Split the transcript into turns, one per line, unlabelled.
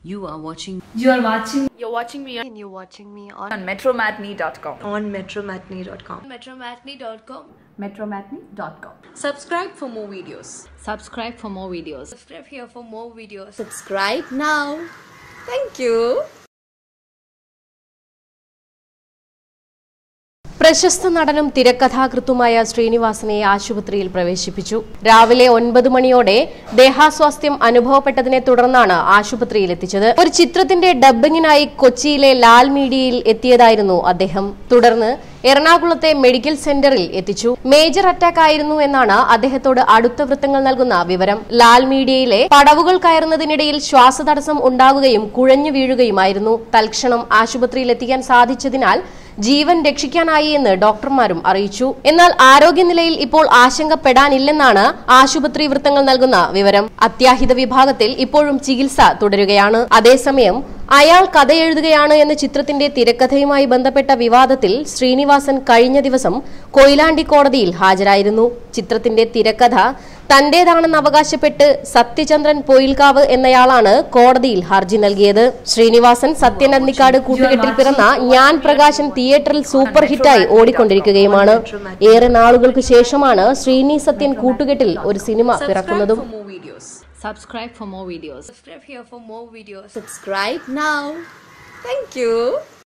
You are watching.
You're watching
me
And you're watching me on
metromatney.com.
On metromatney.com.
Metromatney.com.
metromatney.com.
Subscribe for more videos. Subscribe for more videos.
Subscribe here for more videos.
Subscribe now. Thank you.
പ്രശസ്ത നടനും തിരക്കഥാകൃത്തുമായ ശ്രീനിവാസനെ ആശുപത്രിയിൽ പ്രവേശിപ്പിച്ചു. രാവിലെ 9 മണിയോടെ ദേഹാസ്വാസ്ഥ്യം അനുഭവപ്പെട്ടതിനെ തുടർന്നാണ് ആശുപത്രിയിൽ എത്തിച്ചത്. ഒരു ചിത്രത്തിന്റെ ഡബ്ബിങ്ങിനായി കൊച്ചിയിലെ ലാൽ മീഡിയയിൽ എത്തിയതായിരുന്നു അദ്ദേഹം. തുടർന്ന് എറണാകുളത്തെ മെഡിക്കൽ സെന്ററിൽ എത്തിച്ചു. മേജർ അറ്റാക്ക് ആയിരുന്നു എന്നാണ് അദ്ദേഹത്തോട് അടുത്ത വൃത്തങ്ങൾ നൽകുന്ന വിവരം. ലാൽ മീഡിയയിലെ പടവുകൾ കയറുന്നതിനിടയിൽ ശ്വാസതടസ്സം ഉണ്ടാകുകയും കുഴഞ്ഞു വീഴുകയുമായിരുന്നു. തൽക്ഷണം ആശുപത്രിയിൽ എത്തിക്കാൻ സാധിച്ചതിനാൽ ജീവൻ രക്ഷിക്കാനായി എന്ന് ഡോക്ടർമാരും അറിയിച്ചു. എന്നാൽ ആരോഗ്യനിലയിൽ ഇപ്പോൾ ആശങ്കപ്പെടാനില്ലെന്നാണ് ആശുപത്രി വൃത്തങ്ങൾ നൽകുന്ന വിവരം. അത്യാഹിത വിഭാഗത്തിൽ ഇപ്പോഴും ചികിത്സ തുടരുകയാണ്. അതേസമയം അയാൾ കഥയെഴുതുകയാണ് എന്ന ചിത്രത്തിന്റെ തിരക്കഥയുമായി ബന്ധപ്പെട്ട വിവാദത്തിൽ ശ്രീനിവാസൻ കഴിഞ്ഞ ദിവസം കൊയിലാണ്ടി കോടതിയിൽ ഹാജരായിരുന്നു. ചിത്രത്തിന്റെ തിരക്കഥ തന്റേതാണെന്ന് അവകാശപ്പെട്ട് സത്യചന്ദ്രൻ പൊയിൽകാവ് എന്നയാളാണ് കോടതിയിൽ ഹർജി നൽകിയത്. ശ്രീനിവാസൻ സത്യൻ അന്തിക്കാട് കൂട്ടുകെട്ടിൽ പിറന്ന ഞാൻ പ്രകാശൻ തിയേറ്ററിൽ സൂപ്പർ ഹിറ്റായി ഓടിക്കൊണ്ടിരിക്കുകയുമാണ്. ഏറെ നാളുകൾക്ക് ശേഷമാണ് ശ്രീനി സത്യൻ കൂട്ടുകെട്ടിൽ ഒരു സിനിമ പിറക്കുന്നതും.
Subscribe for more videos.
Subscribe here for more videos.
Subscribe now. Thank you.